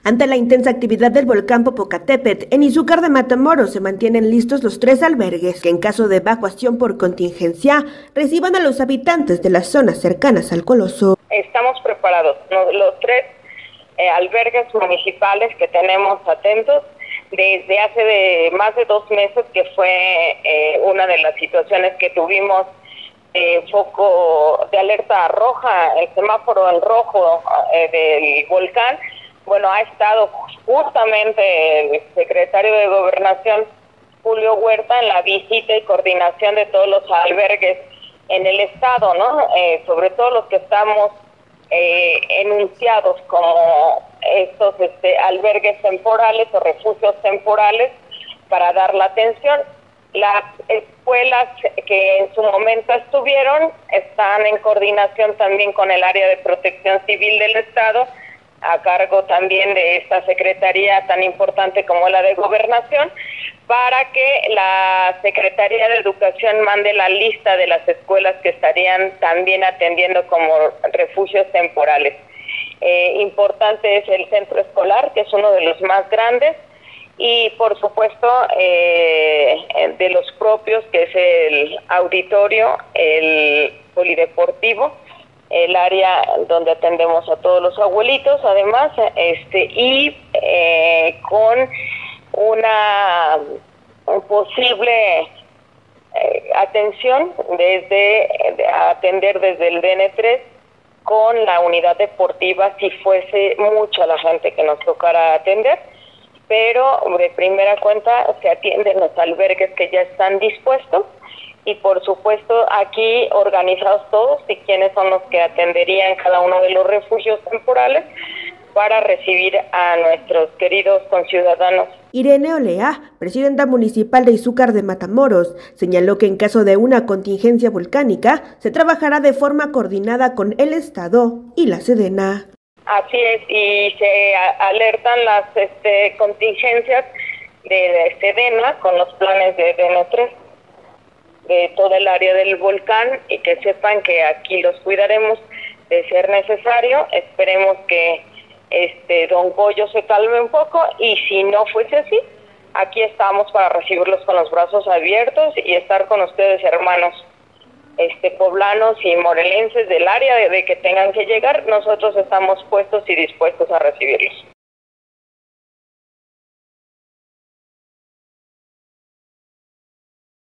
Ante la intensa actividad del volcán Popocatépetl, en Izúcar de Matamoros se mantienen listos los 3 albergues que en caso de evacuación por contingencia reciban a los habitantes de las zonas cercanas al coloso. Estamos preparados, los 3 albergues municipales que tenemos atentos desde hace más de 2 meses, que fue una de las situaciones que tuvimos foco de alerta roja, el semáforo en rojo del volcán. Bueno, ha estado justamente el secretario de Gobernación, Julio Huerta, en la visita y coordinación de todos los albergues en el estado, ¿no? Sobre todo los que estamos enunciados como estos albergues temporales o refugios temporales para dar la atención. Las escuelas que en su momento estuvieron están en coordinación también con el área de Protección Civil del estado, a cargo también de esta secretaría tan importante como la de Gobernación, para que la Secretaría de Educación mande la lista de las escuelas que estarían también atendiendo como refugios temporales. Importante es el centro escolar, que es uno de los más grandes, y por supuesto de los propios, que es el auditorio, el polideportivo, el área donde atendemos a todos los abuelitos, además, y con una posible atención atender desde el DN3 con la unidad deportiva, si fuese mucha la gente que nos tocara atender, pero de primera cuenta se atienden los albergues que ya están dispuestos, y por supuesto aquí organizados todos y quiénes son los que atenderían cada uno de los refugios temporales para recibir a nuestros queridos conciudadanos. Irene Olea, presidenta municipal de Izúcar de Matamoros, señaló que en caso de una contingencia volcánica se trabajará de forma coordinada con el Estado y la Sedena. Así es, y se alertan las contingencias de Sedena con los planes de DN3 de toda el área del volcán, y que sepan que aquí los cuidaremos de ser necesario. Esperemos que don Goyo se calme un poco, y si no fuese así, aquí estamos para recibirlos con los brazos abiertos y estar con ustedes, hermanos poblanos y morelenses del área de que tengan que llegar. Nosotros estamos puestos y dispuestos a recibirlos.